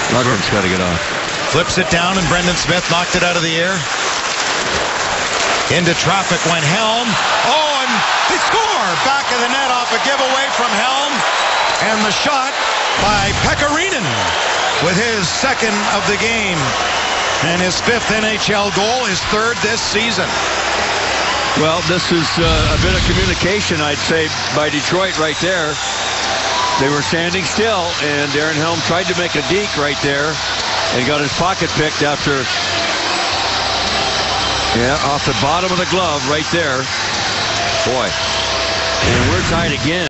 Lundgren's got to get off. Flips it down, and Brendan Smith knocked it out of the air. Into traffic went Helm. Oh, and they score! Back of the net off a giveaway from Helm. And the shot by Pakarinen with his second of the game. And his 5th NHL goal, his 3rd this season. Well, this is a bit of communication, I'd say, by Detroit right there. They were standing still, and Darren Helm tried to make a deke right there and got his pocket picked after, off the bottom of the glove right there. Boy, and we're tied again.